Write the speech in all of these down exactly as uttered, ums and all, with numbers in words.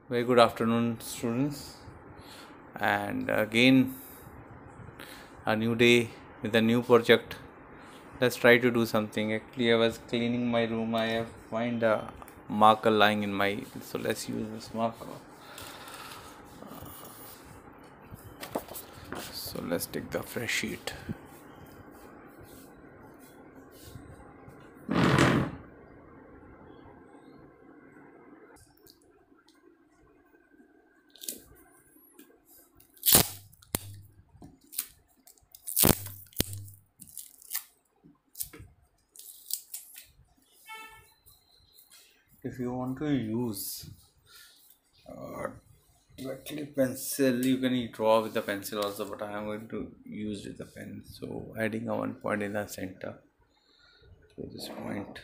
Very good afternoon, students, and again a new day with a new project. Let's try to do something. Actually, I was cleaning my room. I have find a marker lying in my. So let's use this marker. So let's take the fresh sheet. If you want to use uh, directly pencil, you can draw with the pencil also, but I am going to use with the pen. So adding a one point in the center to this point.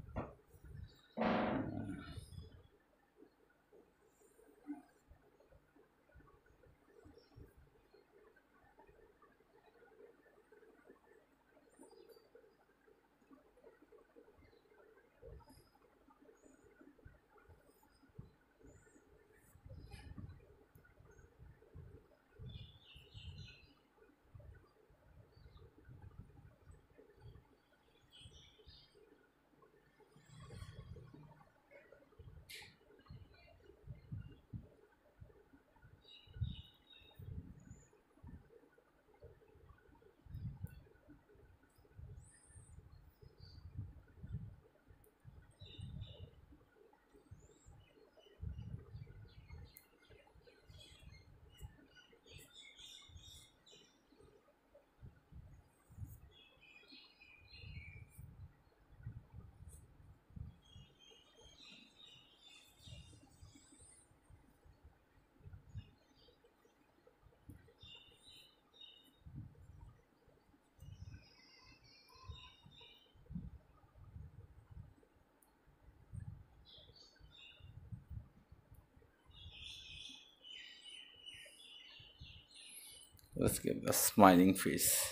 Let's give the smiling face.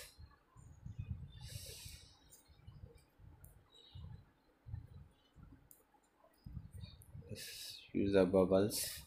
Let's use the bubbles.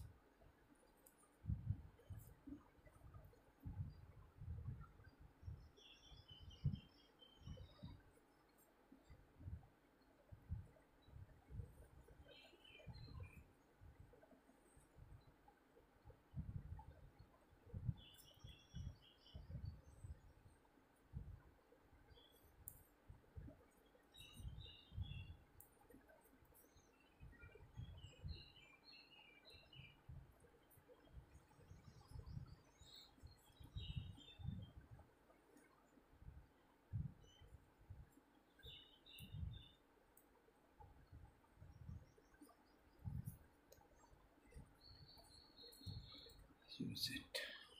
Use it.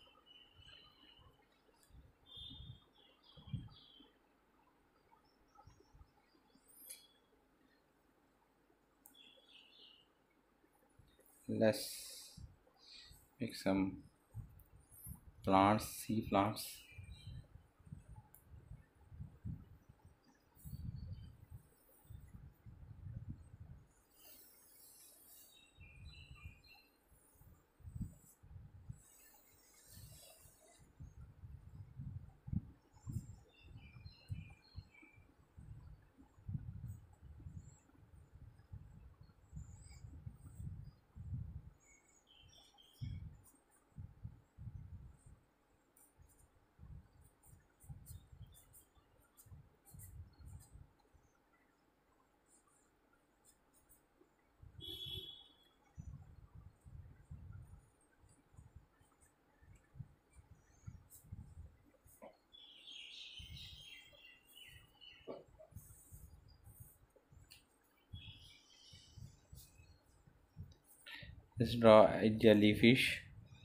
Let's make some plants, sea plants. Let's draw a jellyfish.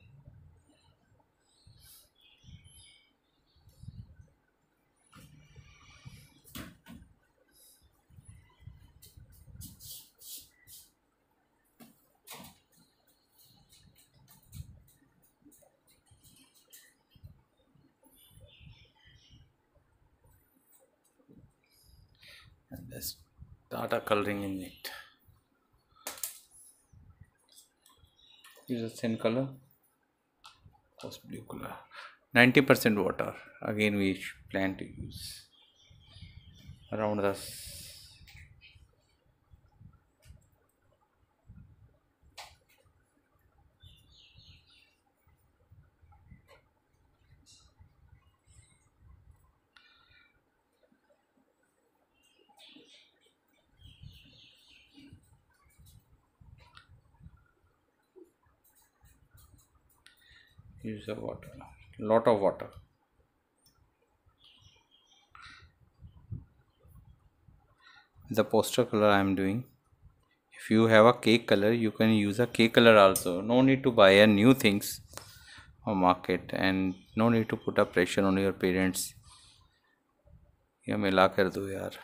And let's start a coloring in it. Use a thin color, post blue color. ninety percent water. Again, we plan to use around this. Use the water. Lot of water. The poster color I am doing. If you have a cake color, you can use a cake color also. No need to buy a new things or market, and no need to put a pressure on your parents. ये मिला कर दो यार.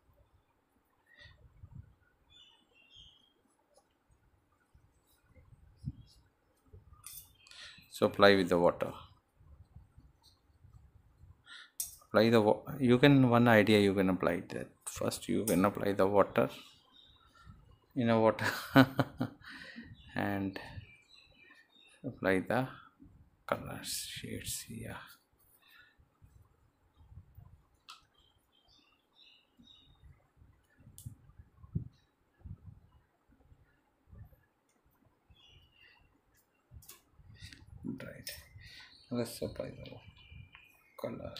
So apply with the water. Apply the wa- you can one idea you can apply that. First you can apply the water in a water and apply the colors shades. Yeah. Right. Let's apply the color.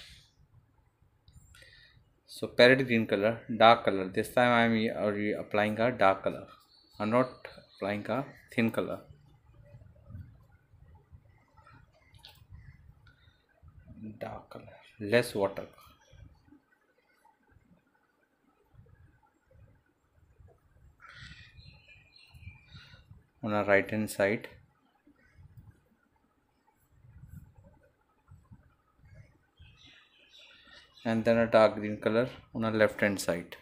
So parrot green color, dark color. This time I am already applying a dark color. I'm not applying a thin color. Dark color. Less water. On a right hand side. And then a dark green color on a left hand side.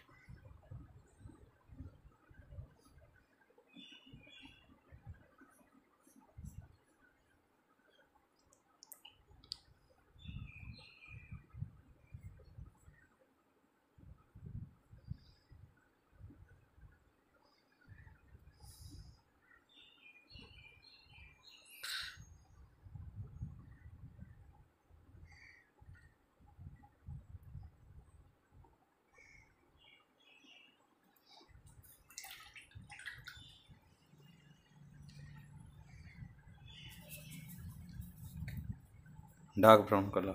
Dark brown color.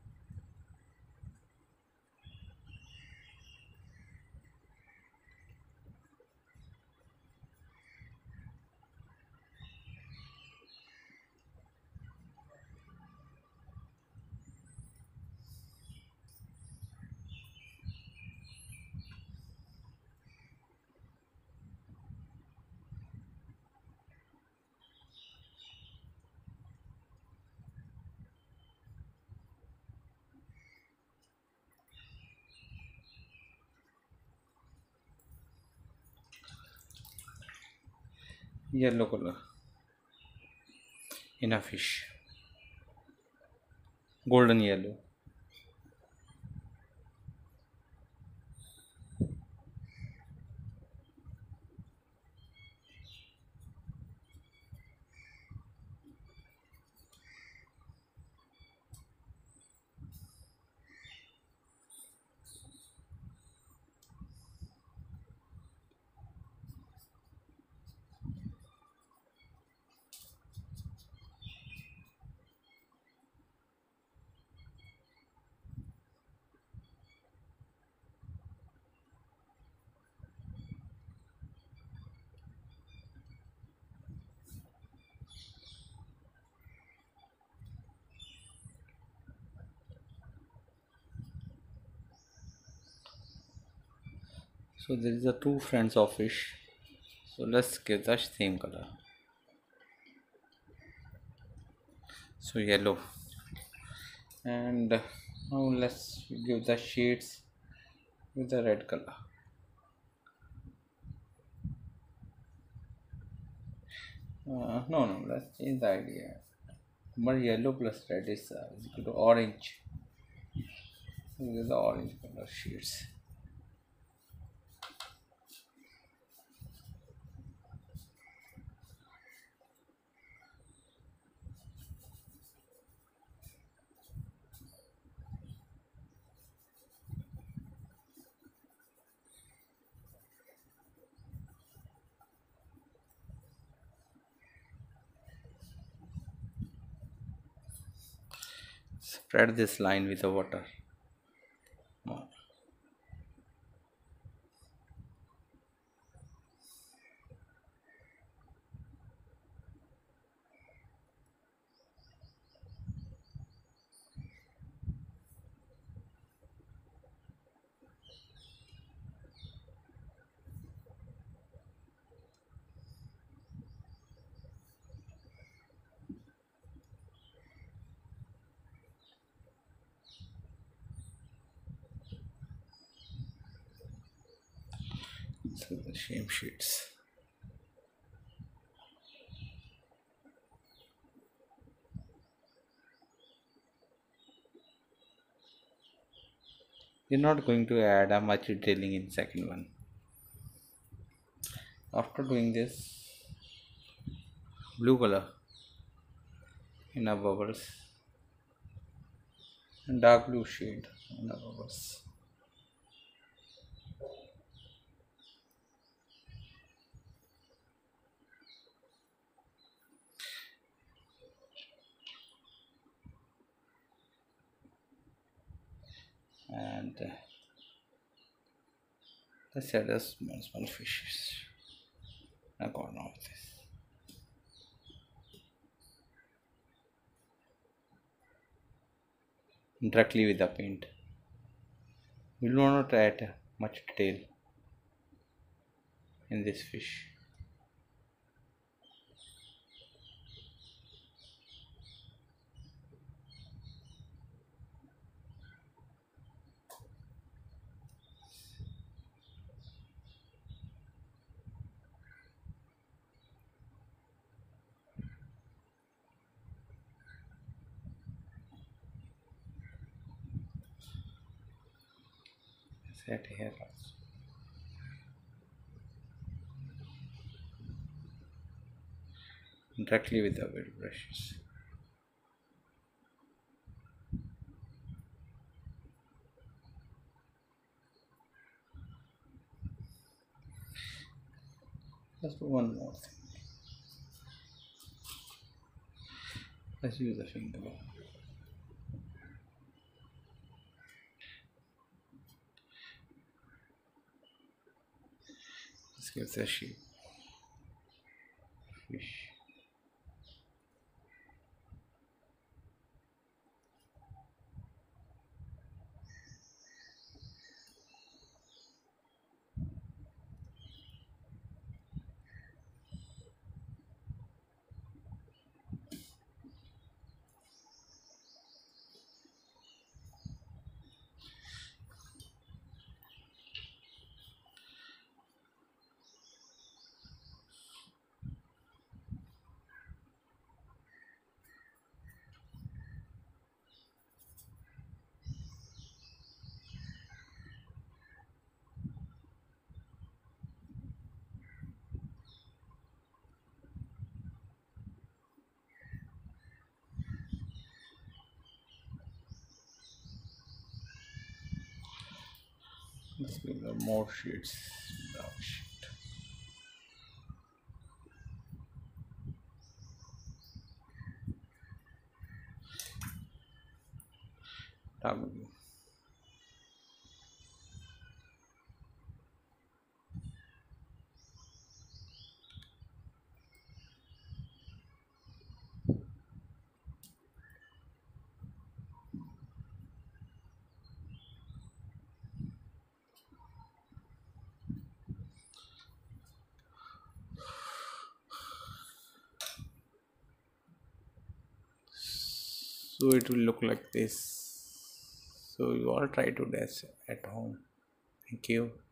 Yellow color in a fish. Golden yellow. So there is a two friends of fish. So let's give the same color. So yellow. And now let's give the shades with the red color. Uh, no, no, let's change the idea. But yellow plus red is uh, is equal to orange. So this is the orange color shades. Spread this line with the water. So the same sheets. You're not going to add a much detailing in second one. After doing this, blue color in our bubbles and dark blue shade in our bubbles. And uh, let's add a small small fishes in a corner of this. Directly with the paint. We do not add much detail in this fish. Let's add here also. Directly with the wet brushes. Let's do one more thing. Let's use the finger. Let's give the shape. Fish. Let's give them more shades. Dark shade. Dark blue. So it will look like this. So you all try to do this at home. Thank you.